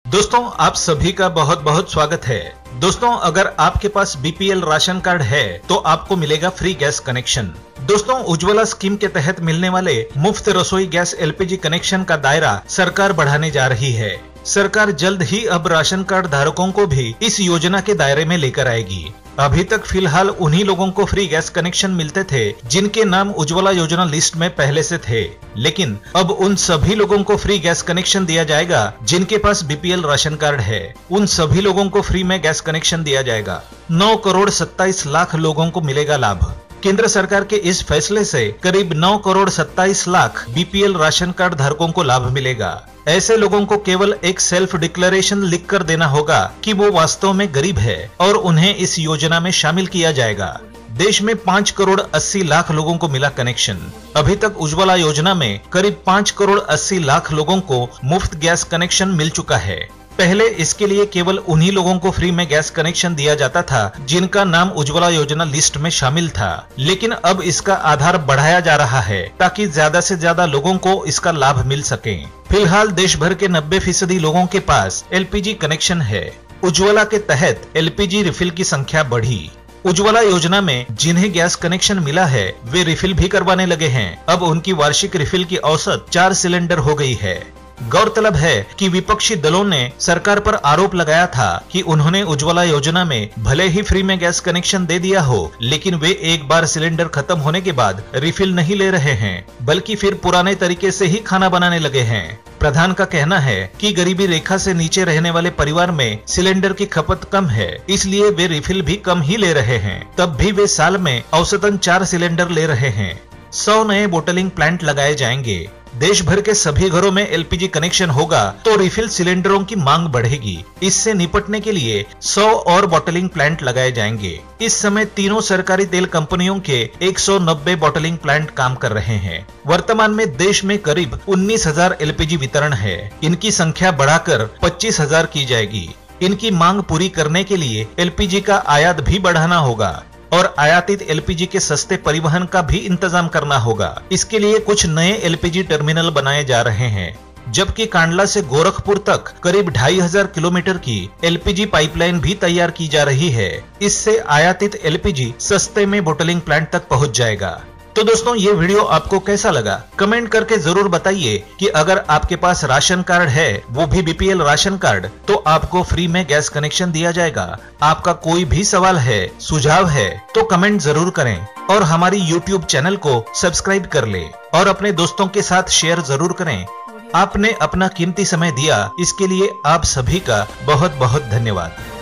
दोस्तों आप सभी का बहुत बहुत स्वागत है। दोस्तों अगर आपके पास बीपीएल राशन कार्ड है तो आपको मिलेगा फ्री गैस कनेक्शन। दोस्तों उज्ज्वला स्कीम के तहत मिलने वाले मुफ्त रसोई गैस एलपीजी कनेक्शन का दायरा सरकार बढ़ाने जा रही है। सरकार जल्द ही अब राशन कार्ड धारकों को भी इस योजना के दायरे में लेकर आएगी। अभी तक फिलहाल उन्हीं लोगों को फ्री गैस कनेक्शन मिलते थे जिनके नाम उज्ज्वला योजना लिस्ट में पहले से थे, लेकिन अब उन सभी लोगों को फ्री गैस कनेक्शन दिया जाएगा जिनके पास बीपीएल राशन कार्ड है। उन सभी लोगों को फ्री में गैस कनेक्शन दिया जाएगा। 9 करोड़ 27 लाख लोगों को मिलेगा लाभ। केंद्र सरकार के इस फैसले से करीब 9 crore 27 lakh BPL ration card धारकों को लाभ मिलेगा। ऐसे लोगों को केवल एक सेल्फ डिक्लेरेशन लिखकर देना होगा कि वो वास्तव में गरीब है और उन्हें इस योजना में शामिल किया जाएगा। देश में 5 करोड़ 80 लाख लोगों को मिला कनेक्शन। अभी तक उज्ज्वला योजना में करीब 5 करोड़ 80 लाख लोगों को मुफ्त गैस कनेक्शन मिल चुका है। पहले इसके लिए केवल उन्हीं लोगों को फ्री में गैस कनेक्शन दिया जाता था जिनका नाम उज्ज्वला योजना लिस्ट में शामिल था, लेकिन अब इसका आधार बढ़ाया जा रहा है ताकि ज्यादा से ज्यादा लोगों को इसका लाभ मिल सके। फिलहाल देश भर के 90% लोगों के पास एलपीजी कनेक्शन है। उज्ज्वला के तहत एलपीजी रिफिल की संख्या बढ़ी। उज्ज्वला योजना में जिन्हें गैस कनेक्शन मिला है वे रिफिल भी करवाने लगे हैं। अब उनकी वार्षिक रिफिल की औसत 4 सिलेंडर हो गई है। गौरतलब है कि विपक्षी दलों ने सरकार पर आरोप लगाया था कि उन्होंने उज्ज्वला योजना में भले ही फ्री में गैस कनेक्शन दे दिया हो, लेकिन वे एक बार सिलेंडर खत्म होने के बाद रिफिल नहीं ले रहे हैं, बल्कि फिर पुराने तरीके से ही खाना बनाने लगे हैं। प्रधान का कहना है कि गरीबी रेखा से नीचे रहने वाले परिवार में सिलेंडर की खपत कम है, इसलिए वे रिफिल भी कम ही ले रहे हैं। तब भी वे साल में औसतन 4 सिलेंडर ले रहे हैं। 100 नए बोटलिंग प्लांट लगाए जाएंगे। देश भर के सभी घरों में एलपीजी कनेक्शन होगा तो रिफिल सिलेंडरों की मांग बढ़ेगी। इससे निपटने के लिए 100 और बॉटलिंग प्लांट लगाए जाएंगे। इस समय तीनों सरकारी तेल कंपनियों के 190 बॉटलिंग प्लांट काम कर रहे हैं। वर्तमान में देश में करीब 19,000 एलपीजी वितरण है। इनकी संख्या बढ़ाकर 25,000 की जाएगी। इनकी मांग पूरी करने के लिए एलपीजी का आयात भी बढ़ाना होगा और आयातित एलपीजी के सस्ते परिवहन का भी इंतजाम करना होगा। इसके लिए कुछ नए एलपीजी टर्मिनल बनाए जा रहे हैं, जबकि कांडला से गोरखपुर तक करीब 2500 किलोमीटर की एलपीजी पाइपलाइन भी तैयार की जा रही है। इससे आयातित एलपीजी सस्ते में बोटलिंग प्लांट तक पहुंच जाएगा। तो दोस्तों ये वीडियो आपको कैसा लगा कमेंट करके जरूर बताइए कि अगर आपके पास राशन कार्ड है, वो भी बीपीएल राशन कार्ड, तो आपको फ्री में गैस कनेक्शन दिया जाएगा। आपका कोई भी सवाल है, सुझाव है तो कमेंट जरूर करें और हमारी YouTube चैनल को सब्सक्राइब कर ले और अपने दोस्तों के साथ शेयर जरूर करें। आपने अपना कीमती समय दिया, इसके लिए आप सभी का बहुत बहुत धन्यवाद।